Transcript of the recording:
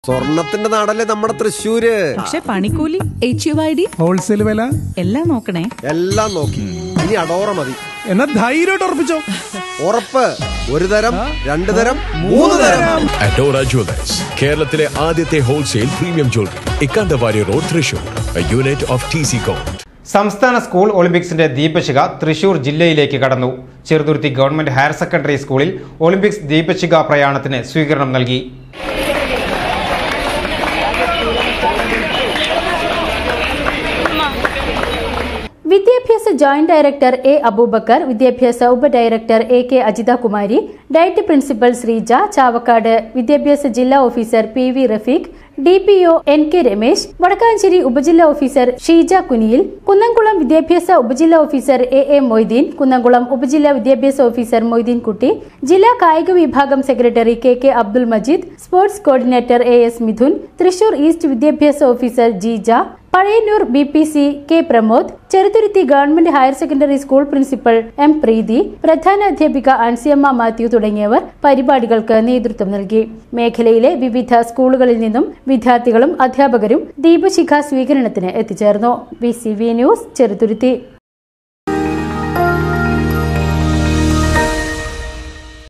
സ്വർണത്തിന്റെ നാടല്ലേ നമ്മുടെ തൃശ്ശൂര്. പക്ഷെ പണിക്കൂലി, HUID, ഹോൾസെയിൽ വില എല്ലാം നോക്കണേ. എല്ലാം നോക്കി. ഇനി അടോറ മതി. എന്നാ ധൈര്യമായിട്ട് ഉറപ്പിച്ചോ. ഉറപ്പ്. ഒരു തരം, രണ്ടു തരം, മൂന്ന് തരം. അഡോറ ജുവലേഴ്സ്, കേരളത്തിലെ ആദ്യത്തെ wholesale premium jewellery, Ikkandavari road, Thrissur, unit of TC കോം. സംസ്ഥാന സ്കൂൾ ഒളിമ്പിക്സിന്റെ ദീപശിഖ തൃശൂർ ജില്ലയിലേക്ക് കടന്നു. ചെറുതുരുത്തി ഗവൺമെന്റ് ഹയർ സെക്കൻഡറി സ്കൂളിൽ ഒളിമ്പിക്സ് ദീപശിഖ പ്രയാണത്തിന് സ്വീകരണം നൽകി. വിദ്യാഭ്യാസ ജോയിന്റ് ഡയറക്ടർ A. അബൂബക്കർ, വിദ്യാഭ്യാസ ഉപഡയറക്ടർ AK Ajitha Kumari, diet principal Sreeja Chavakkad, വിദ്യാഭ്യാസ ജില്ലാ officer PV Rafeeq, DPO NK Ramesh, Vadakkanchery ഉപജില്ലാ ഓഫീസർ ഷീജ കുനിയിൽ, കുന്നംകുളം വിദ്യാഭ്യാസ ഉപജില്ലാ ഓഫീസർ AA മൊയ്തീൻ, കുന്നംകുളം ഉപജില്ലാ വിദ്യാഭ്യാസ ഓഫീസർ മൊയ്തീൻ കുട്ടി, ജില്ലാ കായിക വിഭാഗം secretary KK Abdul Majeed, sports coordinator AS Mithun, Thrissur east വിദ്യാഭ്യാസ officer Jeeja, Pazhayannur BPC K Pramod, Cheruthuruthy government higher secondary school principal M Preethi, പ്രധാന അധ്യാപിക ആൻസിയമ്മ മാത്യു തുടങ്ങിയവർ പരിപാടികൾക്ക് നേതൃത്വം നൽകി. മേഖലയിലെ വിവിധ സ്കൂളുകളിൽ നിന്നും വിദ്യാർത്ഥികളും അധ്യാപകരും ദീപശിഖ സ്വീകരണത്തിന് എത്തിച്ചേർന്നു. VCV news, Cheruthuruthy.